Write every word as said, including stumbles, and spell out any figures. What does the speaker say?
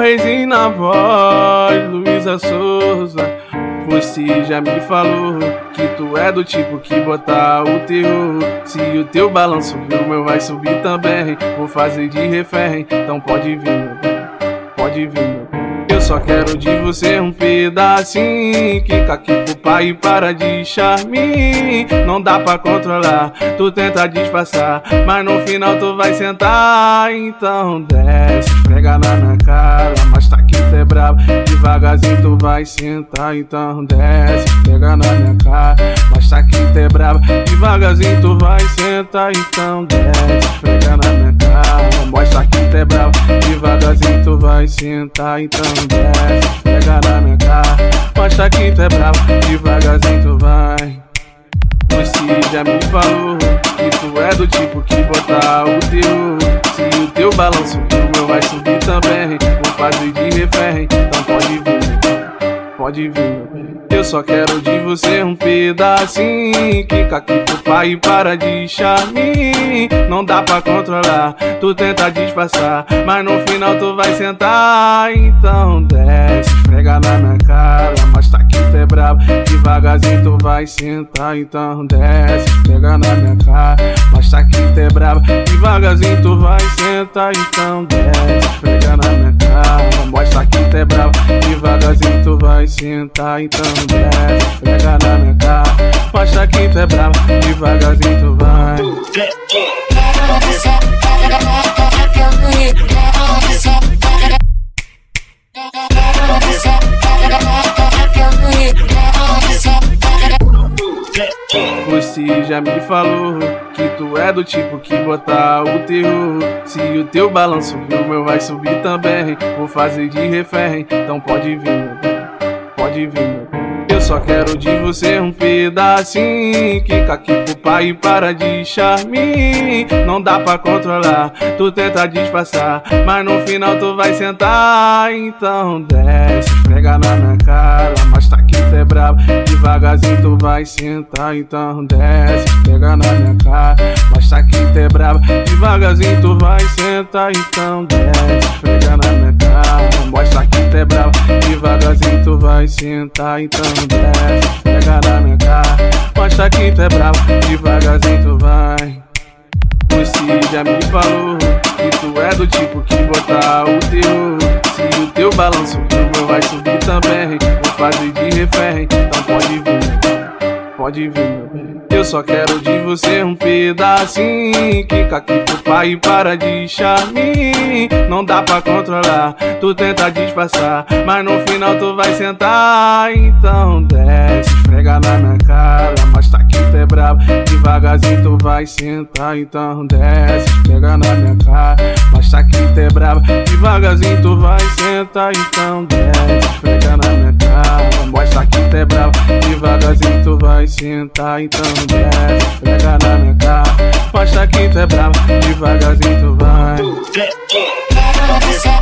reizinho na voz, Luísa Souza. Você já me falou que tu é do tipo que botar o terror. Se o teu balanço subiu, o meu vai subir também. Vou fazer de refém, então pode vir, meu bem, pode vir, meu bem. Eu só quero de você um pedacinho. Quica aqui pro pai e para de charme. Não dá pra controlar, tu tenta disfarçar, mas no final tu vai sentar. Então desce, esfrega na minha cara, mas tá aqui tu é brabo. Devagarzinho tu vai sentar. Então desce, esfrega na minha cara, mas tá aqui tu é brabo. Devagarzinho tu vai sentar. Então desce, esfrega na minha cara, mostra que tu é brabo. Devagarzinho tu vai sentar. Então desce, esfrega na minha cara, mostra que tu é brabo. Devagarzinho tu vai. Você já me falou que tu é do tipo que botar o teu. Se o teu balanço subir, o meu vai subir também. Vou fazer de refém, então pode vir, pode vir, meu bem. Eu só quero de você um pedacinho. Quica aqui pro pai e para de charme. Não dá pra controlar, tu tenta disfarçar, mas no final tu vai sentar. Então desce, esfrega na minha cara, mas tá aqui tu é brabo. Devagarzinho tu vai sentar. Então desce, esfrega na minha cara, mas tá aqui tu é brabo. Devagarzinho tu vai sentar. Então desce, esfrega na minha cara, mostra que tu é brabo. Devagarzinho tu vai sentar. Então desce, esfrega na minha cara, mostra que tu é brabo. Devagarzinho tu vai. Você já me falou que tu é do tipo que botar o terror. Se o teu balanço subiu, o meu vai subir também. Vou fazer de refém, então pode vir, meu bem, pode vir, meu bem. Eu só quero de você um pedacinho. Quica aqui pro pai e para de charme. Não dá pra controlar, tu tenta disfarçar, mas no final tu vai sentar. Então desce, esfrega na minha cara, mas tá aqui tu é brabo. Devagarzinho tu vai sentar. Então desce, esfrega na minha cara, mas tá aqui tu é brabo. Devagarzinho tu vai sentar. Então desce, esfrega na minha cara, mostra que tu é brabo. Devagarzinho tu vai sentar. Então desce, esfrega na minha cara, mostra que tu é brabo. Devagarzinho tu vai. Você já me falou que tu é do tipo que botar o terror. Se o teu balanço subir, o meu vai subir também. Vou fazer de refém, então pode vir, pode vir, meu bem. Eu só quero de você um pedacinho. Quica aqui pro pai e para de charme. Não dá pra controlar, tu tenta disfarçar, mas no final tu vai sentar. Então desce, esfrega na minha cara, mas tá aqui tu é brabo. Devagarzinho tu vai sentar. Então desce, esfrega na minha cara, mas tá aqui tu é brabo. Devagarzinho tu vai sentar. Então desce, esfrega na minha cara, mostra que tu é brabo. Devagarzinho tu vai sentar. Então desce, esfrega na minha cara, mostra que tu é brabo. Devagarzinho tu vai.